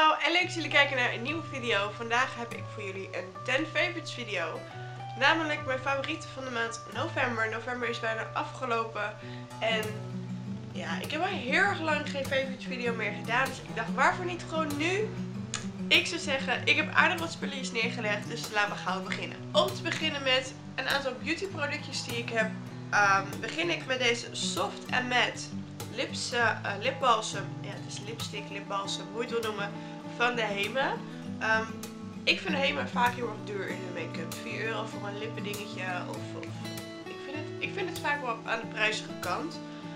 Hallo en leuk dat jullie kijken naar een nieuwe video. Vandaag heb ik voor jullie een 10 favorites video. Namelijk mijn favorieten van de maand november. November is bijna afgelopen. En ja, ik heb al heel erg lang geen favorites video meer gedaan. Dus ik dacht, waarvoor niet gewoon nu? Ik zou zeggen, ik heb aardig wat spulletjes neergelegd. Dus laten we gauw beginnen. Om te beginnen met een aantal beauty productjes die ik heb. Begin ik met deze Soft and Matte lipbalsem. Ja, het is lipstick, lipbalsem, hoe je het wil noemen. Van de Hema. Ik vind de Hema vaak heel erg duur in de make-up. 4 euro voor een lippendingetje. Ik vind het vaak wel aan de prijzige kant.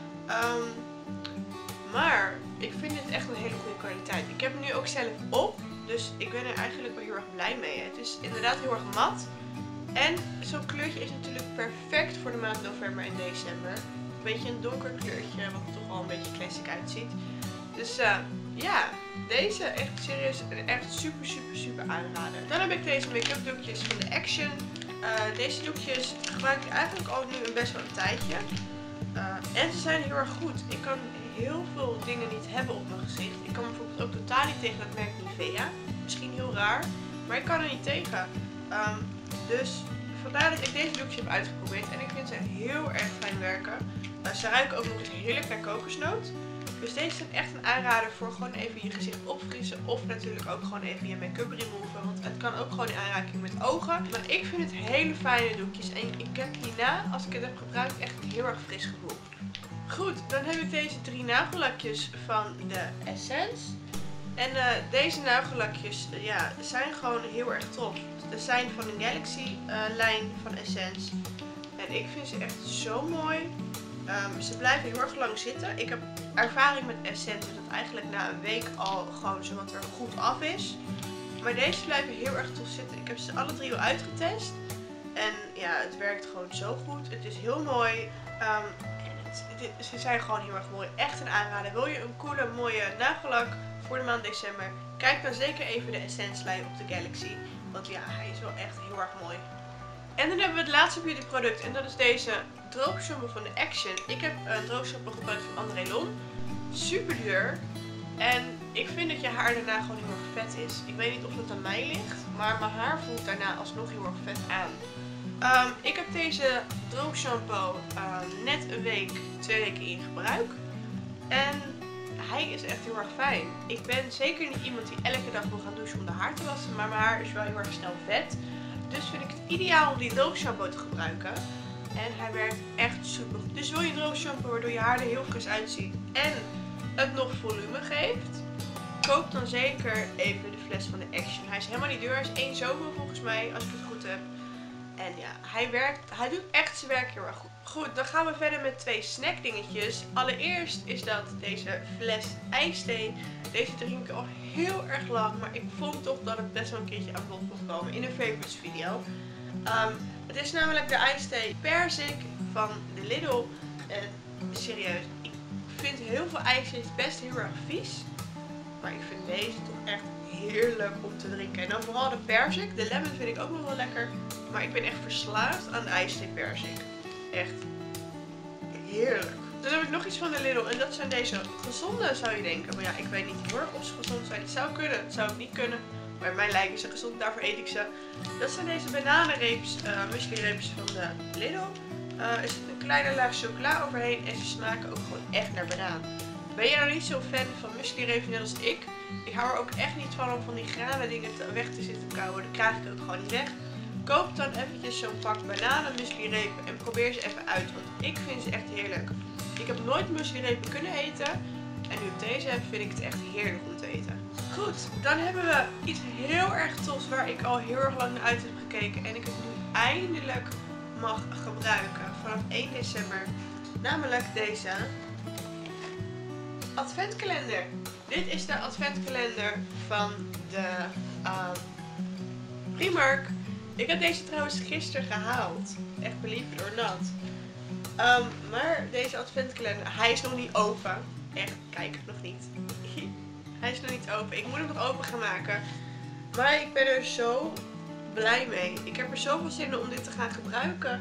Maar ik vind het echt een hele goede kwaliteit. Ik heb het nu ook zelf op. Dus ik ben er eigenlijk wel heel erg blij mee. Het is inderdaad heel erg mat. En zo'n kleurtje is natuurlijk perfect voor de maand november en december. Een beetje een donker kleurtje, wat er toch al een beetje classic uitziet. Dus ja, deze echt serieus echt super aanrader. Dan heb ik deze make-up doekjes van de Action. Deze doekjes gebruik ik eigenlijk al nu best wel een tijdje. En ze zijn heel erg goed. Ik kan heel veel dingen niet hebben op mijn gezicht. Ik kan bijvoorbeeld ook totaal niet tegen het merk Nivea. Misschien heel raar, maar ik kan er niet tegen. Dus vandaar dat ik deze doekjes heb uitgeprobeerd. En ik vind ze heel erg fijn werken. Ze ruiken ook nog eens heerlijk naar kokosnoot. Dus deze zijn echt een aanrader voor gewoon even je gezicht opfrissen. Of natuurlijk ook gewoon even je make-up removen. Want het kan ook gewoon in aanraking met ogen. Maar ik vind het hele fijne doekjes. En ik heb hierna, als ik het heb gebruikt, echt een heel erg fris gevoel. Goed, dan heb ik deze 3 nagellakjes van de Essence. En deze nagellakjes ja, zijn gewoon heel erg tof. Ze zijn van de Galaxy lijn van Essence. En ik vind ze echt zo mooi. Ze blijven heel erg lang zitten. Ik heb ervaring met Essence dat eigenlijk na een week al gewoon zowat er goed af is. Maar deze blijven heel erg tof zitten. Ik heb ze alle 3 al uitgetest. En ja, het werkt gewoon zo goed. Het is heel mooi. Ze zijn gewoon heel erg mooi. Echt een aanrader. Wil je een coole, mooie nagellak voor de maand december? Kijk dan zeker even de Essence lijn op de Galaxy. Want ja, hij is wel echt heel erg mooi. En dan hebben we het laatste beauty product. En dat is deze droogshampoo van de Action. Ik heb een droogshampoo gebruikt van André Lon. Super duur. En ik vind dat je haar daarna gewoon heel erg vet is. Ik weet niet of het aan mij ligt. Maar mijn haar voelt daarna alsnog heel erg vet aan. Ik heb deze droogshampoo net een week, 2 weken in gebruik. En hij is echt heel erg fijn. Ik ben zeker niet iemand die elke dag wil gaan douchen om de haar te wassen. Maar mijn haar is wel heel erg snel vet. Dus vind ik het ideaal om die droogshampoo te gebruiken. En hij werkt echt super goed. Dus wil je een droogshampoo waardoor je haar er heel fris uitziet en het nog volume geeft, koop dan zeker even de fles van de Action. Hij is helemaal niet duur. Hij is 1 zoveel volgens mij, als ik het goed heb. En ja, hij doet echt zijn werk heel erg goed. Goed, dan gaan we verder met 2 snackdingetjes. Allereerst is dat deze fles ijsthee. Deze drink ik al heel erg lang, maar ik vond toch dat het best wel een keertje aan bod mocht komen in een favorites video. Het is namelijk de ijsthee perzik van de Lidl. En serieus, ik vind heel veel ijsthees best heel erg vies. Maar ik vind deze toch echt heerlijk om te drinken. En dan vooral de perzik. De lemon vind ik ook nog wel lekker. Maar ik ben echt verslaafd aan de ijsthee perzik. Echt heerlijk. Dan heb ik nog iets van de Lidl. En dat zijn deze gezonde, zou je denken. Maar ja, ik weet niet heel erg of ze gezond zijn. Het zou kunnen, het zou ook niet kunnen. Maar mij lijken ze gezond, daarvoor eet ik ze. Dat zijn deze bananenreeps, muesli-reepjes van de Lidl. Er zit een kleine laag chocola overheen. En ze smaken ook gewoon echt naar banaan. Ben je nou niet zo fan van muesli-reepjes net als ik? Ik hou er ook echt niet van om van die granen dingen weg te zitten kauwen. Dan krijg ik ook gewoon niet weg. Koop dan eventjes zo'n pak bananen muesli-repen en probeer ze even uit. Want ik vind ze echt heerlijk. Ik heb nooit muesli-repen kunnen eten. En nu ik deze heb, vind ik het echt heerlijk om te eten. Goed, dan hebben we iets heel erg tofs waar ik al heel erg lang naar uit heb gekeken. En ik het nu eindelijk mag gebruiken vanaf 1 december. Namelijk deze adventkalender. Dit is de adventkalender van de Primark. Ik heb deze trouwens gisteren gehaald. Echt believe it or not. Maar deze adventkalender, hij is nog niet open. Echt, kijk, nog niet. Hij is nog niet open. Ik moet hem nog open gaan maken. Maar ik ben er zo blij mee. Ik heb er zoveel zin in om dit te gaan gebruiken.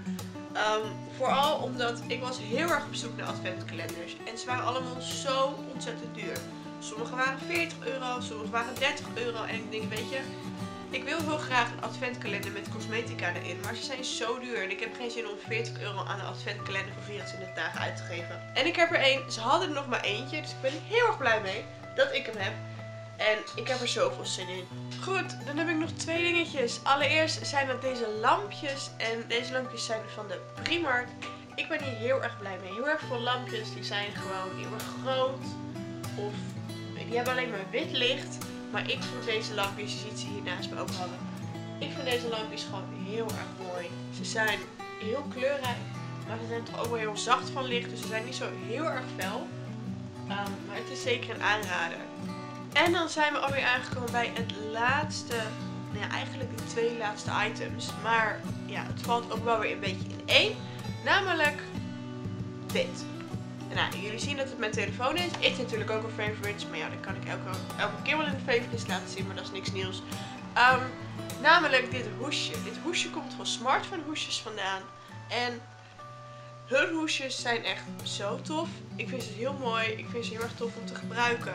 Vooral omdat ik was heel erg op zoek naar adventkalenders. En ze waren allemaal zo ontzettend duur. Sommige waren 40 euro, sommige waren 30 euro. En ik denk, weet je, ik wil heel graag een adventkalender met cosmetica erin. Maar ze zijn zo duur en ik heb geen zin om 40 euro aan een adventkalender voor 24 dagen uit te geven. En ik heb er één. Ze hadden er nog maar eentje, dus ik ben heel erg blij mee dat ik hem heb. En ik heb er zoveel zin in. Goed, dan heb ik nog 2 dingetjes. Allereerst zijn dat deze lampjes. En deze lampjes zijn van de Primark. Ik ben hier heel erg blij mee. Heel erg veel lampjes. Die zijn gewoon heel erg groot. Of die hebben alleen maar wit licht. Maar ik vind deze lampjes, je ziet ze hier naast me ook hangen. Ik vind deze lampjes gewoon heel erg mooi. Ze zijn heel kleurrijk. Maar ze zijn toch ook wel heel zacht van licht. Dus ze zijn niet zo heel erg fel. Maar het is zeker een aanrader. En dan zijn we alweer aangekomen bij het laatste, nou ja, eigenlijk de 2 laatste items. Maar ja, het valt ook wel weer een beetje in één. Namelijk dit. En nou, jullie zien dat het mijn telefoon is. Is natuurlijk ook een favorites, maar ja, dat kan ik elke keer wel in de favorites laten zien, maar dat is niks nieuws. Namelijk dit hoesje. Dit hoesje komt van Smartphone hoesjes vandaan. En hun hoesjes zijn echt zo tof. Ik vind ze heel mooi. Ik vind ze heel erg tof om te gebruiken.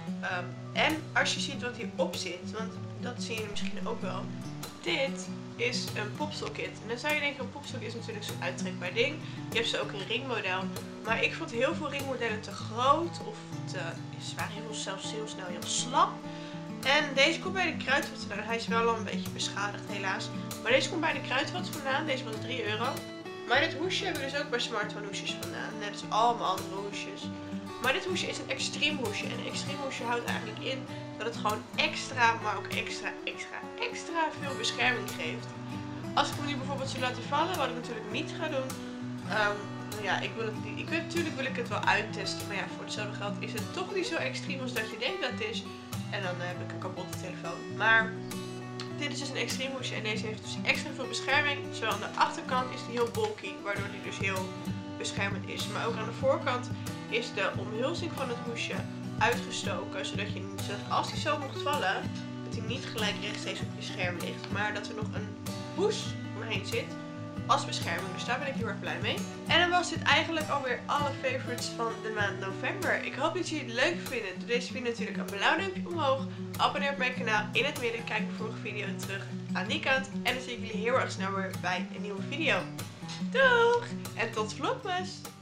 En als je ziet wat hierop zit, want dat zien jullie misschien ook wel. Dit is een popstockkit. En dan zou je denken, een popstok is natuurlijk zo'n uittrekbaar ding. Je hebt ze ook in ringmodel. Maar ik vond heel veel ringmodellen te groot. Of ze waren zelfs heel snel heel slap. En deze komt bij de Kruidvat vandaan. Hij is wel al een beetje beschadigd helaas. Maar deze komt bij de Kruidvat vandaan. Deze was 3 euro. Maar dit hoesje hebben we dus ook bij Smartphone hoesjes vandaan. Net als allemaal andere hoesjes. Maar dit hoesje is een extreem hoesje. En een extreem hoesje houdt eigenlijk in dat het gewoon extra, maar ook extra veel bescherming geeft. Als ik hem nu bijvoorbeeld zou laten vallen, wat ik natuurlijk niet ga doen. Nou ja, natuurlijk wil ik het wel uittesten. Maar ja, voor hetzelfde geld is het toch niet zo extreem als dat je denkt dat het is. En dan heb ik een kapotte telefoon. Maar dit is dus een extreem hoesje en deze heeft dus extra veel bescherming. Zowel aan de achterkant is die heel bulky, waardoor die dus heel beschermend is. Maar ook aan de voorkant is de omhulsing van het hoesje uitgestoken. Zodat als die zo mocht vallen, dat hij niet gelijk rechtstreeks op je scherm ligt. Maar dat er nog een hoes omheen zit als bescherming. Dus daar ben ik heel erg blij mee. En dan was dit eigenlijk alweer alle favorites van de maand november. Ik hoop dat jullie het leuk vinden. Doe deze video natuurlijk een blauw duimpje omhoog. Abonneer op mijn kanaal in het midden. Kijk de vorige video terug aan die kant. En dan zie ik jullie heel erg snel weer bij een nieuwe video. Doeg! En tot vlogmas!